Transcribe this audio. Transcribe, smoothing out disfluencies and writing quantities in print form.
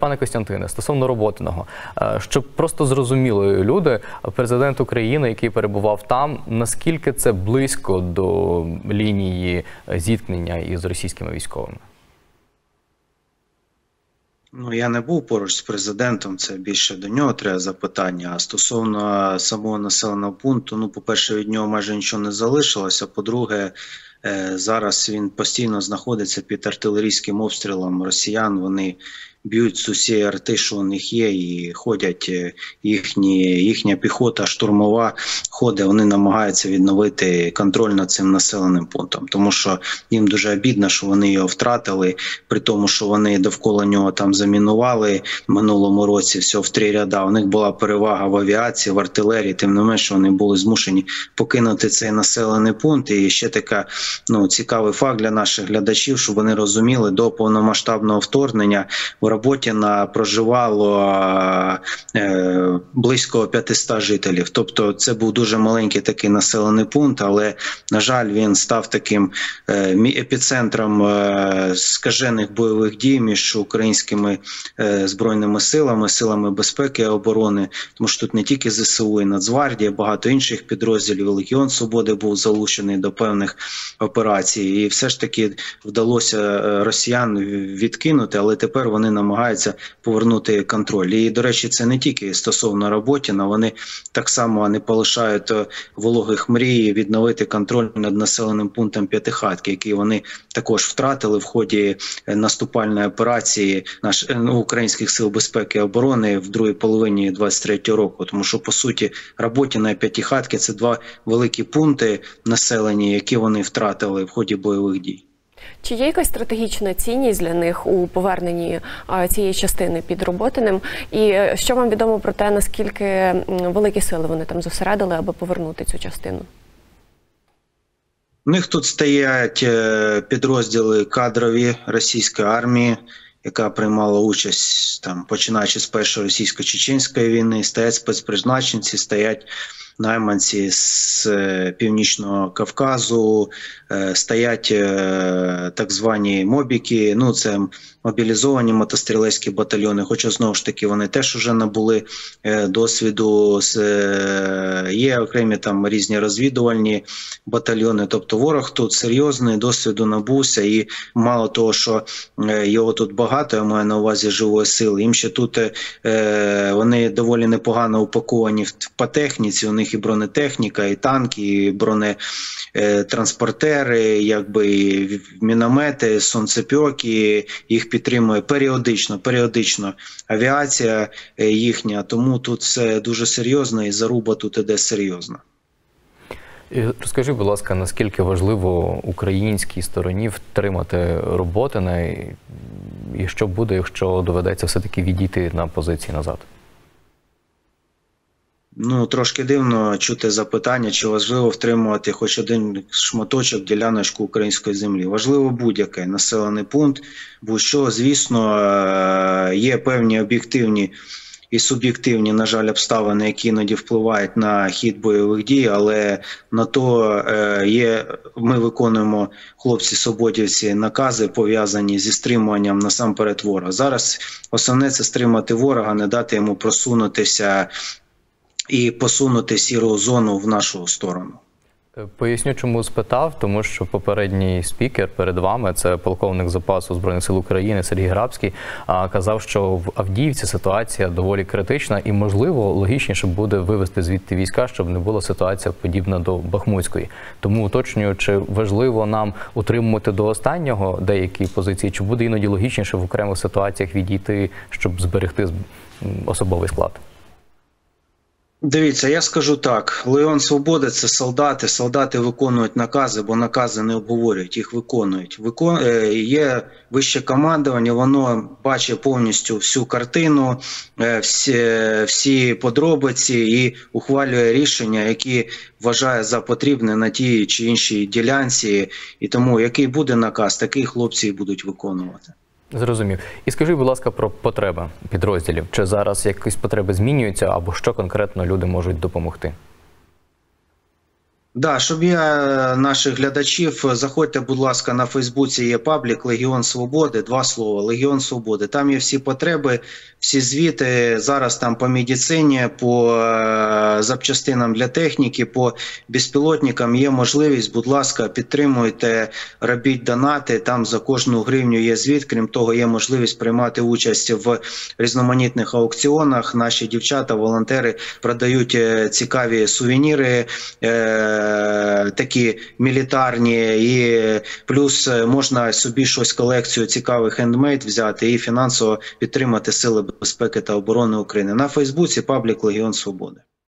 пане Костянтине, стосовно Роботиного, щоб просто зрозуміли люди, президент України, який перебував там, наскільки це близько до лінії зіткнення із російськими військовими? Ну, я не був поруч з президентом, це більше до нього треба запитання. А стосовно самого населеного пункту, ну, по-перше, від нього майже нічого не залишилося, по-друге, зараз він постійно знаходиться під артилерійським обстрілом росіян, вони б'ють з усієї арти, що у них є, і ходять їхня піхота штурмова ходить, вони намагаються відновити контроль над цим населеним пунктом, тому що їм дуже обідно, що вони його втратили, при тому, що вони довкола нього там замінували в минулому році все в 3 ряда, у них була перевага в авіації, в артилерії, тим не менше вони були змушені покинути цей населений пункт. І ще така, ну, цікавий факт для наших глядачів, щоб вони розуміли, до повномасштабного вторгнення в Роботіна проживало близько 500 жителів. Тобто це був дуже маленький такий населений пункт, але, на жаль, він став таким епіцентром скажених бойових дій між українськими збройними силами, силами безпеки і оборони, тому що тут не тільки ЗСУ і Нацгвардія, багато інших підрозділів, Легіон Свободи був залучений до певних операцій, і все ж таки вдалося росіян відкинути, але тепер вони намагаються повернути контроль. І, до речі, це не тільки стосовно Роботіна, вони так само не полишають вологих мрій відновити контроль над населеним пунктом П'ятихатки, який вони також втратили в ході наступальної операції українських сил безпеки і оборони в другій половині 23-го року. Тому що, по суті, Роботіна і П'ятихатки – це 2 великі пункти населення, які вони втратили в ході бойових дій. Чи є якась стратегічна цінність для них у поверненні цієї частини під Роботиним? І що вам відомо про те, наскільки великі сили вони там зосередили, аби повернути цю частину? У них тут стоять підрозділи кадрові російської армії, яка приймала участь, там, починаючи з першої російсько-чеченської війни, стоять спецпризначенці, стоять найманці з Північного Кавказу, стоять так звані мобіки, ну це мобілізовані мотострілецькі батальйони, хоча знову ж таки вони теж вже набули досвіду, є окремі там різні розвідувальні батальйони, тобто ворог тут серйозний, досвіду набувся, і мало того, що його тут багато, я маю на увазі живої сили, їм ще тут вони доволі непогано упаковані по техніці, у них і бронетехніка, і танки, і бронетранспортери, якби і міномети, сонцепьоки, їх підтримує періодично авіація їхня, тому тут все дуже серйозно і заруба тут іде серйозно. Розкажи, будь ласка, наскільки важливо українській стороні втримати Роботина і що буде, якщо доведеться все-таки відійти на позиції назад? Ну, трошки дивно чути запитання, чи важливо втримувати хоч один шматочок, діляночку української землі. Важливо будь-який населений пункт, будь-що, звісно, є певні об'єктивні і суб'єктивні, на жаль, обставини, які іноді впливають на хід бойових дій, але на то ми виконуємо, хлопці-свободівці, накази, пов'язані зі стримуванням насамперед ворога. Зараз основне – це стримати ворога, не дати йому просунутися і посунути сіру зону в нашу сторону. Поясню, чому спитав, тому що попередній спікер перед вами, це полковник запасу Збройних сил України Сергій Грабський, казав, що в Авдіївці ситуація доволі критична і, можливо, логічніше буде вивести звідти війська, щоб не була ситуація подібна до Бахмутської. Тому уточнюю, чи важливо нам утримувати до останнього деякі позиції, чи буде іноді логічніше в окремих ситуаціях відійти, щоб зберегти особовий склад? Дивіться, я скажу так, Легіон Свободи – це солдати, солдати виконують накази, бо накази не обговорюють, їх виконують. Є вище командування, воно бачить повністю всю картину, всі подробиці і ухвалює рішення, які вважає за потрібне на тій чи іншій ділянці. І тому, який буде наказ, такий хлопці і будуть виконувати. Зрозумів. І скажіть, будь ласка, про потреби підрозділів. Чи зараз якісь потреби змінюються, або що конкретно люди можуть допомогти? Да, щоб я наших глядачів, заходьте, будь ласка, на Фейсбуці є паблік Легіон Свободи, 2 слова, Легіон Свободи. Там є всі потреби, всі звіти, зараз там по медицині, по запчастинам для техніки, по безпілотникам є можливість, будь ласка, підтримуйте, робіть донати, там за кожну гривню є звіт, крім того, є можливість приймати участь в різноманітних аукціонах. Наші дівчата, волонтери продають цікаві сувеніри, такі мілітарні, і плюс можна собі щось, колекцію цікавих хендмейд взяти і фінансово підтримати Сили безпеки та оборони України. На Фейсбуці паблік Легіон Свободи.